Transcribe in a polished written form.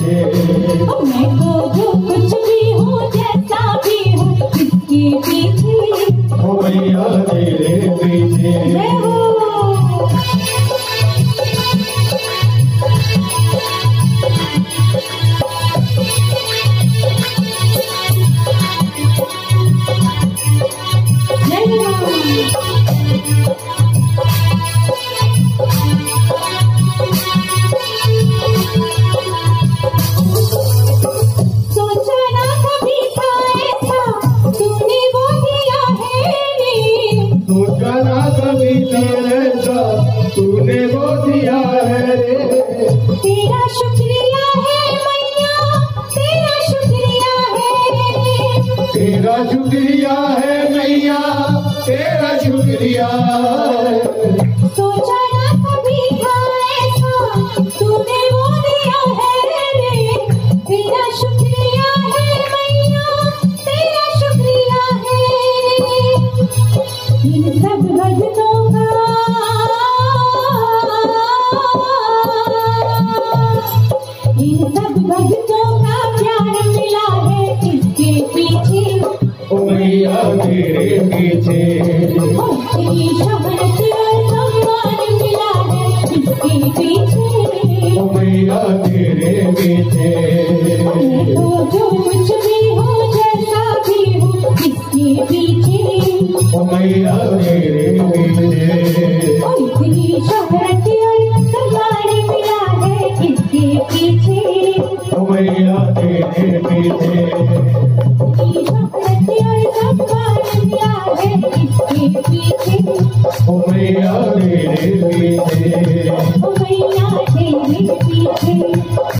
मैं तो जो कुछ भी हूँ जैसा भी हूँ किसके पीछे ओ मैया तेरे पीछे मैं हूँ। तूने वो दिया है रे। तेरा शुक्रिया है मैया, तेरा शुक्रिया है। तेरा शुक्रिया है मैया, तेरा शुक्रिया सोचा ना कभी था ऐसा तूने वो दिया है रे। तेरा शुक्रिया है मैया, तेरा शुक्रिया है। इन सब भक्तों का इन सब भक्तों का प्यार मिला है किसके पीछे ओ मैया तेरे पीछे। तेरी शोहरत और सम्मान मिला है किसके पीछे ओ मैया तेरे पीछे। तो जो कुछ भी हो जैसा भी हो किसके पीछे ओ मैया तेरे पीछे। तेरी शोहरत और सम्मान मिला है किसके पीछे ओ मैया तेरे पीछे। तेरी शोहरत और सम्मान मिला है किसके पीछे ओ मैया तेरे पीछे। ओ मैया तेरे पीछे।